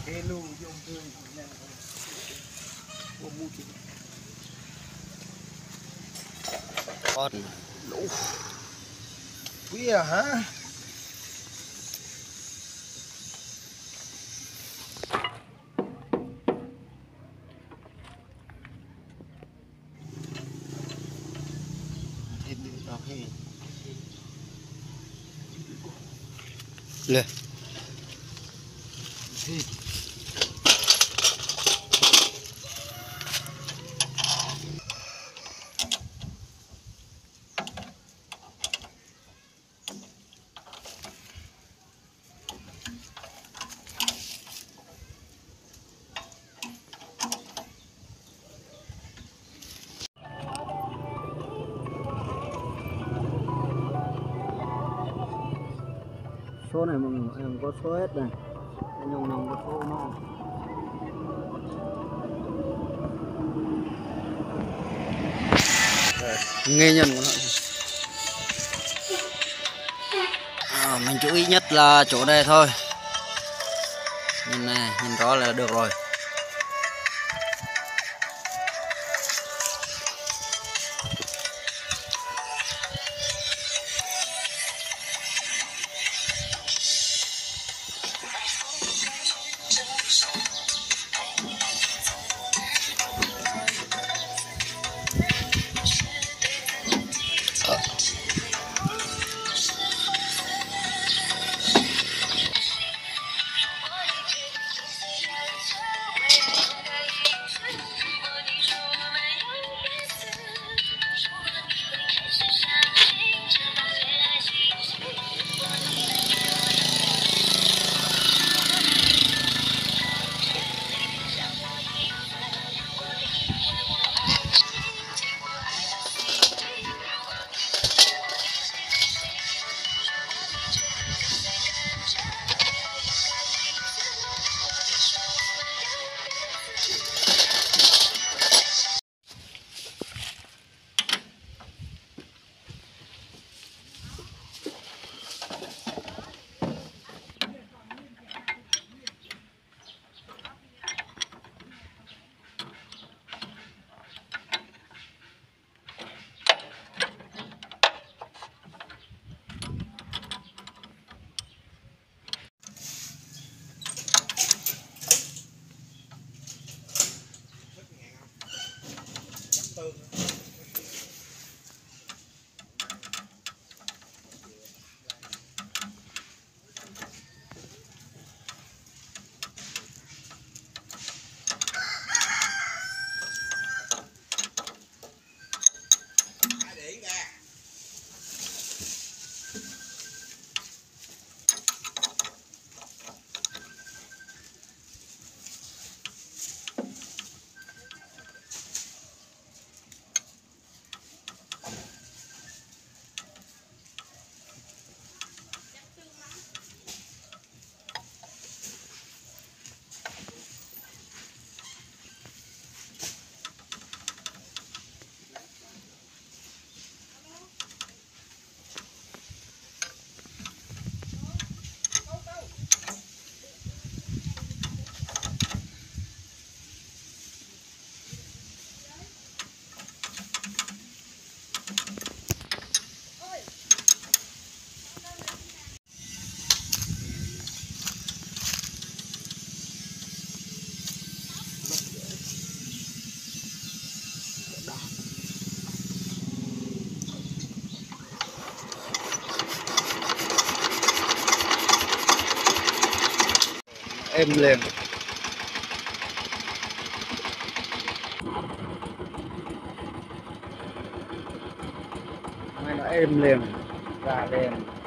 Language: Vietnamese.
Hello dùng tươi này của mua chị con lũ quý à hả thêm đó hay lên số này em có số hết này, nhông nhông có số nó nghe nhận của nó. Mình chú ý nhất là chỗ đây thôi, nhìn này, nhìn rõ là được rồi. Êm liền, may nó êm liền, ra đèn.